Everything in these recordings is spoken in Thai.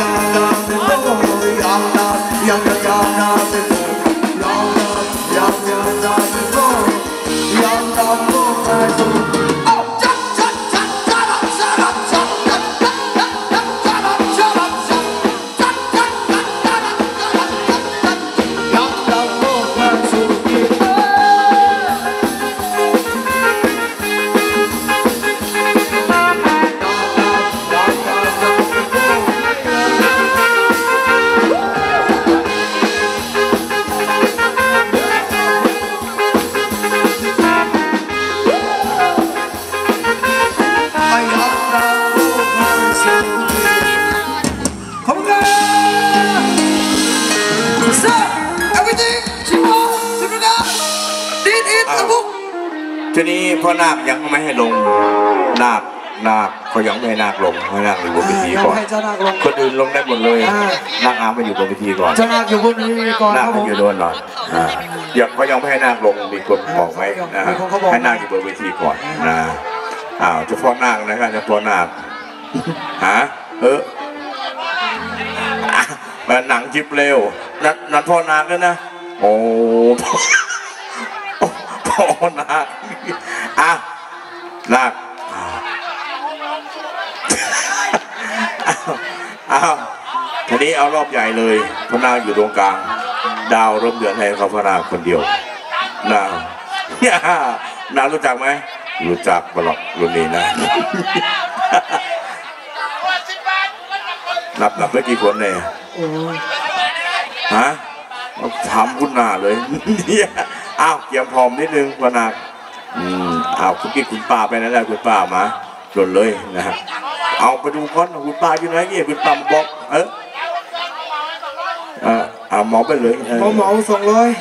ทีนี้พ่อนาคยังไม่ให้ลงนาคเขายังไม่ให้นาคลงให้นาคอยู่บนเวทีก่อนคนอื่นลงได้หมดเลยนาคอามาอยู่บนเวทีก่อนเจ้านาคอยู่บนเวทีก่อนนาคอยู่โดนหน่อยยังเขายังไม่ให้นาคลงมีคนบอกไหมนะให้นาคอยู่บนเวทีก่อนนะเฉพาะนาคนะครับเฉพาะนาคมันหนังจิบเร็วนัดพ่อนาคแล้วนะโอ้พ่อนาคนาคทีนี้เอารอบใหญ่เลยพระนาคอยู่ตรงกลางดาวร่มเดือนให้เขาพระนาคคนเดียวนารู้จักไหมรู้จักตลอดรุ่นนี้นะนับได้กี่คนเนี่ยถามคุณนาเลยเกี่ยมพร้อมนิดนึงพระนาคคุณกิ๊กคุณป้าไปนั่นแหละคุณป้ามาหล่นเลยนะฮะเอาไปดูก้อนคุณป้าอยู่ไหนเนี่ยคุณป้าบอกหมอไปเลยหมอ200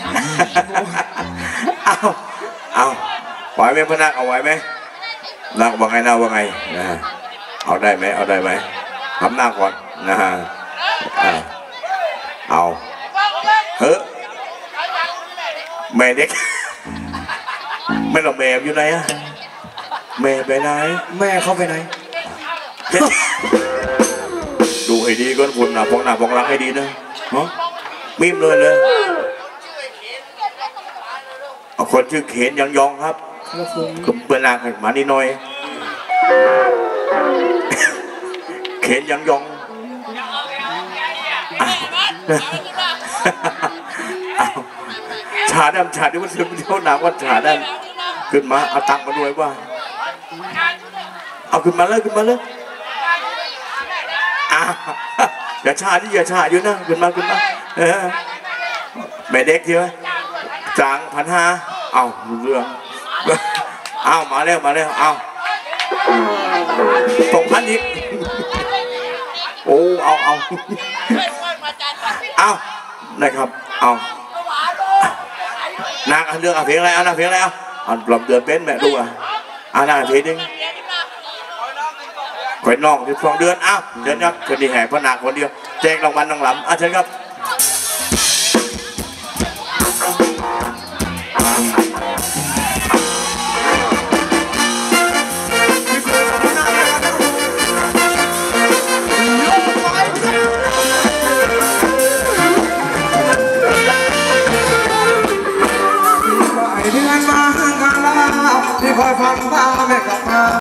เอาไหวไหมพนักเอาไหวไหมนักว่าไงนะว่าไงนะเอาได้ไหมเอาได้ไหมทำหน้าก่อนนะฮะเอาแม่เด็กไม่หรอกแม่อยู่ไหนอะแม่ไปไหนแม่เขาไปไหนดูให้ดีก่อนคุณนะพองหน้าพองรักให้ดีนะมีมเลยเอาคนชื่อเขนยังยองครับคือเวลาแข่งมานิดหน่อยเขนยังยองชาดำที่มันซึมเที่ยวหนักว่าชาดำขึ้นมาเอาตังค์มาด้วยว่าเอาขึ้นมาเลยอย่าชาอยู่นะขึ้นมาแม่เด็กใช่ไหมจาง1,500เอาเรื่องเอามาแล้วเอา2,000อีกโอ้เอานะครับเอานางเรื่องเพลงอะไรเอาเพลงอะไรเอาลำเดือนเป็นแม่ดูนางเพลงนึงข่อยน้อง12 เดือนเดือนครับคนที่แห่พระนางคนเดียวแจกรางวัลนางลำเชิญครับ